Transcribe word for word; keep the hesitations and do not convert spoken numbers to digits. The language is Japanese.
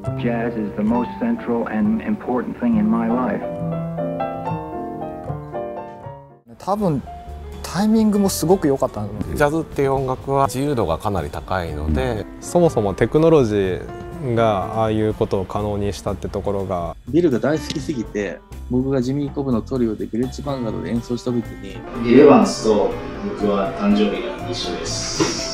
Jazz is the most central and important thing in my life. 多分タイミングもすごく良かったの。 ジャズっていう音楽は自由度がかなり高いので、 そもそもテクノロジーがああいうことを可能にしたってところが、 ビルが大好きすぎて、僕がジミー・コブのトリオでヴィレッジヴァンガードで演奏した時に、 ビル・エヴァンスと僕は誕生日が一緒です。